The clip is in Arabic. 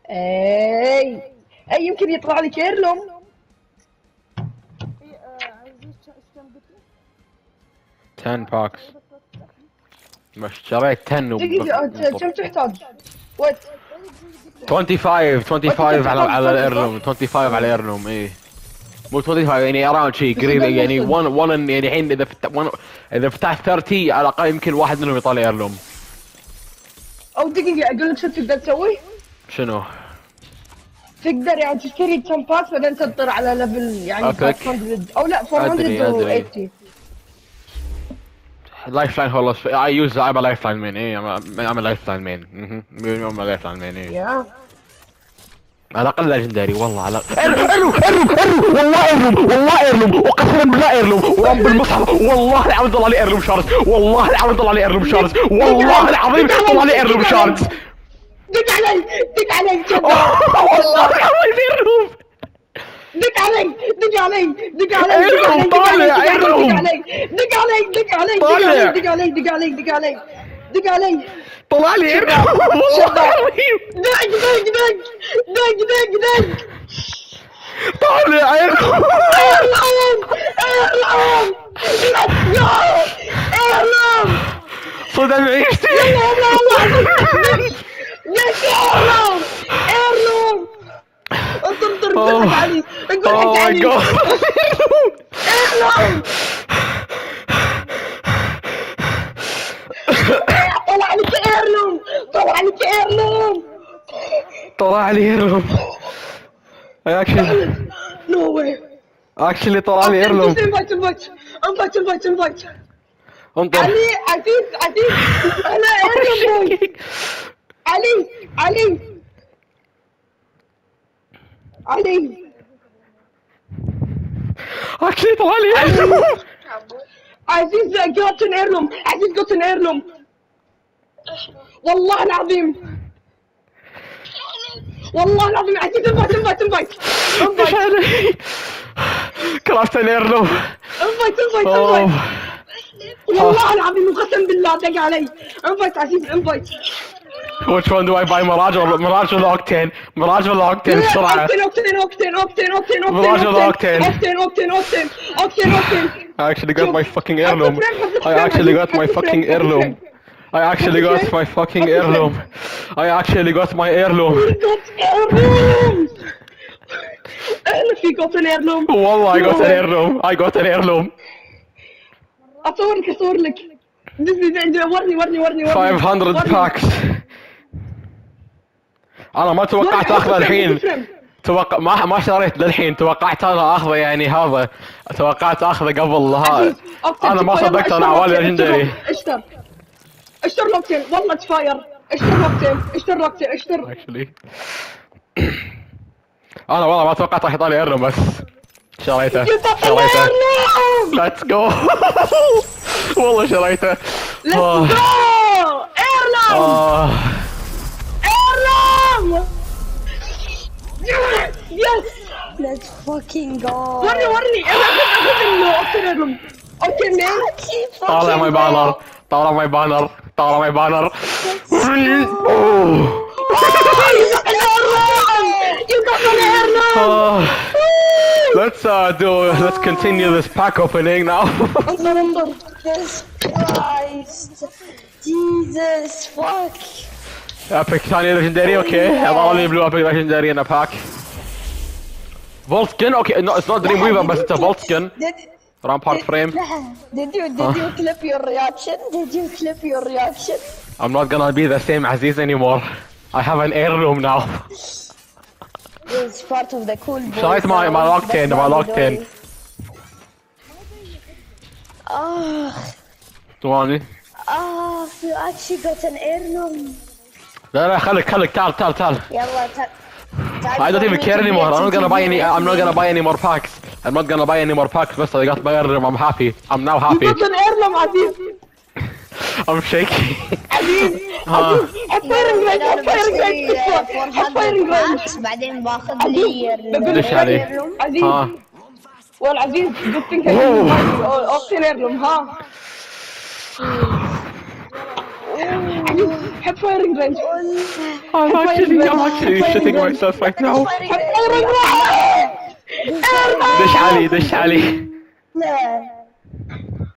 اي يمكن يطلع لك ايرلوم. عزيز كم قلت لي؟ 10 باكس. بس شريت 10 دقيقة كم تحتاج؟ وات 25 على الايرلوم، 25 على الايرلوم. ايه مو 25 يعني اراوند شي قريب يعني 1 يعني الحين اذا فتحت 30 على الاقل يمكن واحد منهم يطلع ايرلوم. او دقيقة اقول لك شو تقدر تسوي؟ شنو؟ تقدر يعني تشتري 10 باكس بعدين تنطر على ليفل يعني 500 او لا 480. لايف لاين هولوس اي يوز ام لايف لاين مين. ايه ام لايف لاين مين. ام لايف لاين مين. ايه على الاقل ليجندري والله. على والله ايرلوم وقسما بالله ايرلوم ورب المصحف والله العظيم طلع لي ايرلوم شارز. والله العظيم طلع لي ايرلوم شارز. والله العظيم طلع لي ايرلوم شارز. دق علي دق علي والله العظيم ايرلوم. دق علي دق علي دق علي دق علي دق علي دق علي دق علي دق علي دق علي دق علي دق علي دق علي دق علي طلع لي ايرلوم والله العظيم. دق دق دق دق دق دق طالع ايرلوم. ايرلوم ايرلوم ليتس جو ايرلوم صدق عيشتي. ليش ايرلوم ايرلوم انطر قول حق علي قول حق علي ايرلوم طلع لك ايرلوم طلع لك ايرلوم طلع لي ايرلوم. نو واي اكشلي طلع لي ايرلوم. انفايت انطر علي عزيز انا ايرلوم بوي. علي اكشلي طلع لي ايرلوم. عزيز جوتن ايرلوم والله العظيم عزيز انفايت كرافت الايرلوم. انفايت والله العظيم وقسم بالله دق علي. انفايت عزيز انفايت. Which one do I buy? Mirage ولا Octane? Mirage ولا Octane بسرعة. Mirage ولا Octane. I actually got my fucking heirloom. I actually got my fucking heirloom. والله I got an heirloom. اصور لك ورني 500 باكس. انا ما توقعت اخذه الحين. ما شريت للحين. توقعت انا اخذه يعني هذا. توقعت اخذه قبل هذا. انا ما صدقت انا عوالي ليجندري. اشتر لوكتين والله تفاير. اشتر لوكتين اكشلي انا والله ما توقعت راح يطلع ايرلوم بس شريته. ليتس جو. والله شريته. ليتس جو ايرلوم. يس Let's fucking go. ورني انا اخذ ايرلوم. اوكي مان طالع ماي بانر. Let's continue this pack opening now. Jesus Christ. Jesus fuck. Epic ثاني legendary. Okay. ظل لي blue epic legendary in a pack. Vault skin. Okay. No, it's not Dreamweaver, but it's a vault skin. Rampart frame. Did you clip your reaction? I'm not gonna be the same Aziz anymore. I have an heirloom now. It's part of the cool boys. شريت my Octane. ثواني. You actually got an heirloom. لا خليك تعال. يلا I don't even care anymore. I'm not gonna buy any more packs. بس I got my heirloom. I'm happy. I'm now happy. You got an heirloom عزيز. I'm shaking. عزيز الفايرنج رينج. بعدين باخذ لي ليش علي؟ عزيز والعزيز قلت لك اوكتين ايرلوم ها. حط فايرنج رينج. I'm actually shitting myself right now. حط فايرنج رينج. دش علي. لا